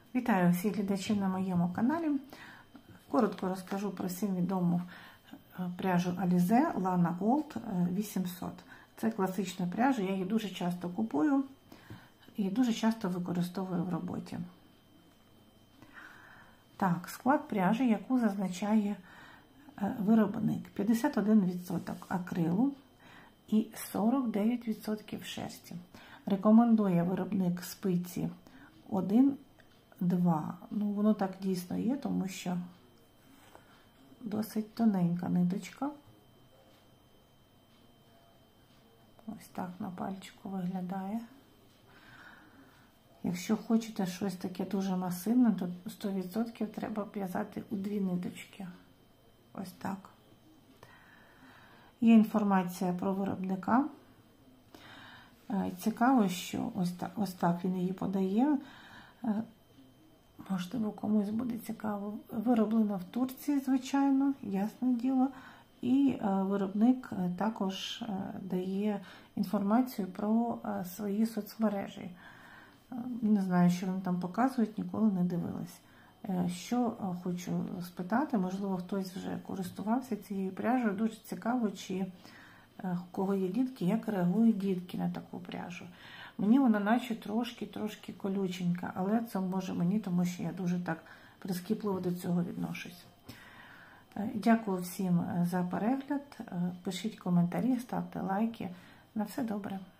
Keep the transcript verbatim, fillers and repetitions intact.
Вітаю всіх глядачів на моєму каналі. Коротко розкажу про всім відому пряжу Alize Lana Gold вісімсот. Це класична пряжа, я її дуже часто купую і дуже часто використовую в роботі. Так, склад пряжі, яку зазначає виробник. п'ятдесят один відсоток акрилу і сорок дев'ять відсотків шерсті. Рекомендує виробник спиці один два. Ну, воно так дійсно є, тому що досить тоненька ниточка. Ось так на пальчику виглядає. Якщо хочете щось таке дуже масивне, то сто відсотків треба в'язати у дві ниточки. Ось так. Є інформація про виробника. Цікаво, що ось так, ось так він її подає. Можливо, комусь буде цікаво. Вироблено в Турції, звичайно, ясне діло. І виробник також дає інформацію про свої соцмережі. Не знаю, що вони там показують, ніколи не дивилась. Що хочу спитати, можливо, хтось вже користувався цією пряжею. Дуже цікаво, чи у кого є дітки, як реагують дітки на таку пряжу. Мені вона наче трошки-трошки колюченька, але це може мені, тому що я дуже так прискіпливо до цього відношусь. Дякую всім за перегляд, пишіть коментарі, ставте лайки. На все добре.